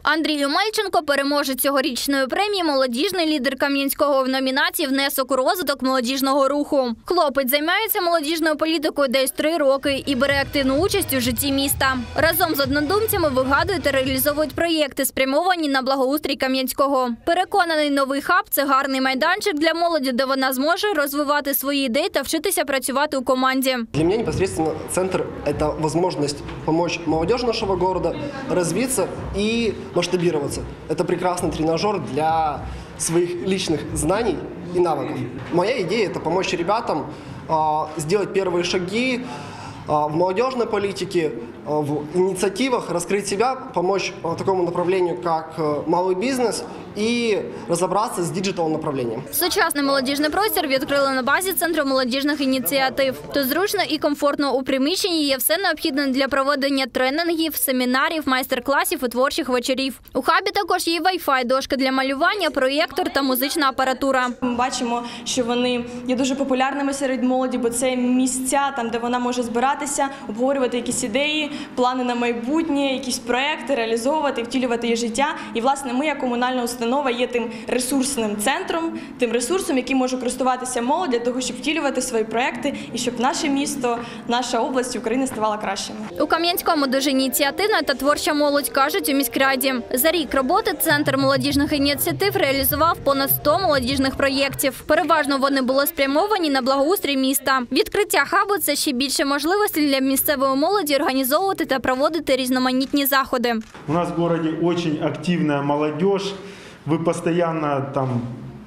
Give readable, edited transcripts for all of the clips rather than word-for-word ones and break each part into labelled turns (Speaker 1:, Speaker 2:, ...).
Speaker 1: Андрій Омельченко – переможець цьогорічної премії «Молодіжний лідер Кам'янського» в номінації «Внесок у розвиток молодіжного руху». Хлопець займається молодіжною політикою десь 3 роки і бере активну участь у житті міста. Разом з однодумцями вигадують та реалізовують проєкти, спрямовані на благоустрій Кам'янського. Переконаний, новий хаб – це гарний майданчик для молоді, де вона зможе розвивати свої ідеї та вчитися працювати у команді.
Speaker 2: Для меня непосредственно центр – это возможность помочь молодежи нашего города развиться и масштабироваться. Это прекрасный тренажер для своих личных знаний и навыков. Моя идея – это помочь ребятам сделать первые шаги в молодежной политике, в инициативах, раскрыть себя, помочь такому направлению, как малый бизнес, і розібратися з діджитал-направленням.
Speaker 1: Сучасний молодіжний простір відкрили на базі Центру молодіжних ініціатив. Тут зручно і комфортно у приміщенні є все необхідне для проведення тренінгів, семінарів, майстер-класів і творчих вечорів. У хабі також є Wi-Fi, дошка для малювання, проєктор та музична апаратура.
Speaker 3: Ми бачимо, що вони є дуже популярними серед молоді, бо це місця, там, де вона може збиратися, обговорювати якісь ідеї, плани на майбутнє, якісь проекти, реалізовувати, втілювати її життя. І, власне, ми, як комунальна установа, є тим ресурсним центром, тим ресурсом, яким може користуватися молодь для того, щоб втілювати свої проекти і щоб наше місто, наша область, Україна ставала кращими.
Speaker 1: У Кам'янському дуже ініціативна та творча молодь, кажуть у міськраді. За рік роботи Центр молодіжних ініціатив реалізував понад 100 молодіжних проєктів. Переважно вони були спрямовані на благоустрій міста. Відкриття хабу – це ще більше можливостей для місцевої молоді організовувати та проводити різноманітні заходи.
Speaker 4: У нас в городе очень активная молодежь. Вы постоянно там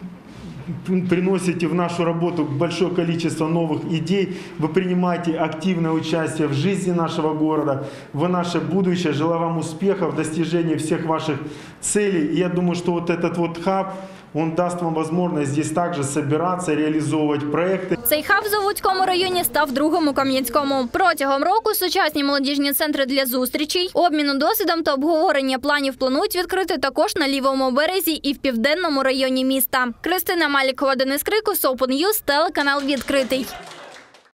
Speaker 4: приносите в нашу работу большое количество новых идей, вы принимаете активное участие в жизни нашего города, вы наше будущее, желаю вам успехов, достижения всех ваших целей. И я думаю, что вот этот вот хаб, он даст вам возможность здесь также собираться, реализовывать проекты.
Speaker 1: Цей хаб в Заводському районі став другим у Кам'янському. Протягом року сучасні молодіжні центри для зустрічей, обміну досвідом та обговорення планів планують відкрити також на Лівому березі і в Південному районі міста. Кристина Малікова, Денис Крикус, Open News, телеканал «Відкритий».